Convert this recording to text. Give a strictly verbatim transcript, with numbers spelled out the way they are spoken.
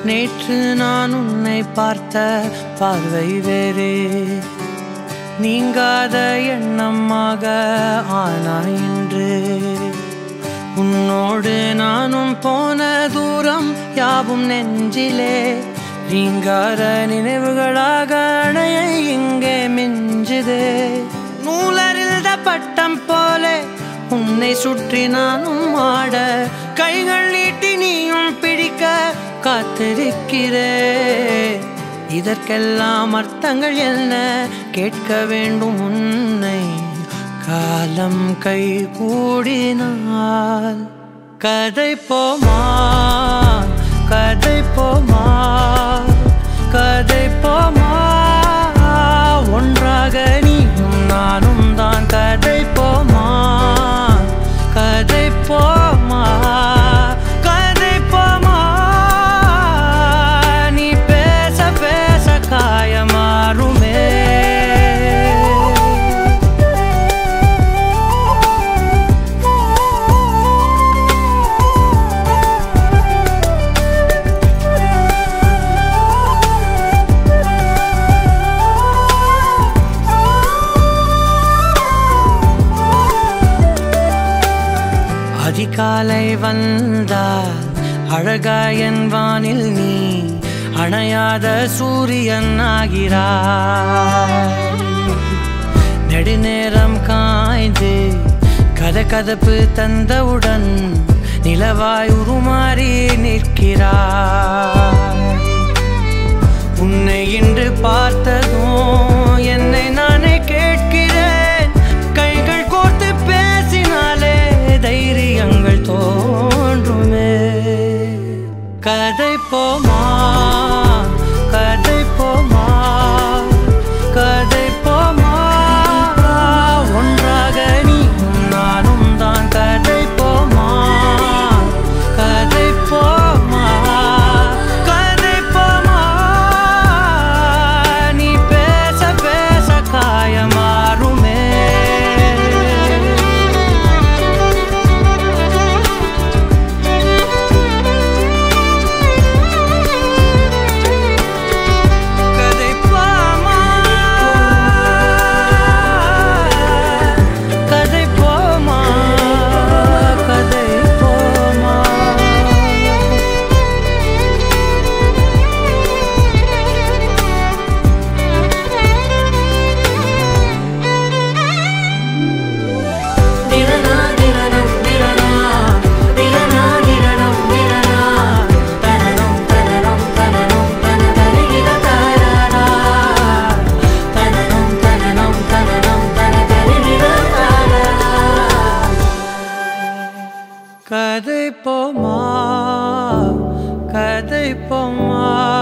நேற்று நான் உன்னை பார்த்த பார்வை வேறே, நீங்காத எண்ணமாக ஆனாய் இன்று. உன்னோடு நானும் போன தூரம் யாவும் நெஞ்சிலே, நீங்காத நினைவுகளாக அணைய இங்கே மிஞ்சுதே. நூலறிந்த பட்டம் போல உன்னை சுற்றி நானும் ஆட, கைகள் நீட்டி நீயும் பிடிக்க காத்திருக்கிறே. இதற்கெல்லாம் அர்த்தங்கள் என்ன கேட்க வேண்டும் உன்னை, காலம் கை கூடினால். கதை போமா கதை போமா கதை போமா, ஒன்றாக நீயும் நானும் தான். கதை போமா கதை போமா கதை போமா, நீ பேச பேச காயமாறுமே. அதிகாலை வந்தால் அழகாயன் வானில் நீ அணையாத சூரியன் ஆகிறாய். நெடுநேரம் காய்ந்து கத கதப்பு தந்தவுடன் நிலவாய் உருமாறி நிற்கிறாய். உன்னை இன்று பார்த்ததும் என்னை நானே கேட்கிறேன், கைகள் கோர்த்து பேசினாலே தைரியங்கள் தோன்றுமே. கதை போமா கதை போமா கதை போமா, ஒன்றாக நீயும் நானும் தான். கதை போமா கதை போமா கதை போமா, நீ பேச பேச காயமாறுமே. கதை போமா கதை போமா.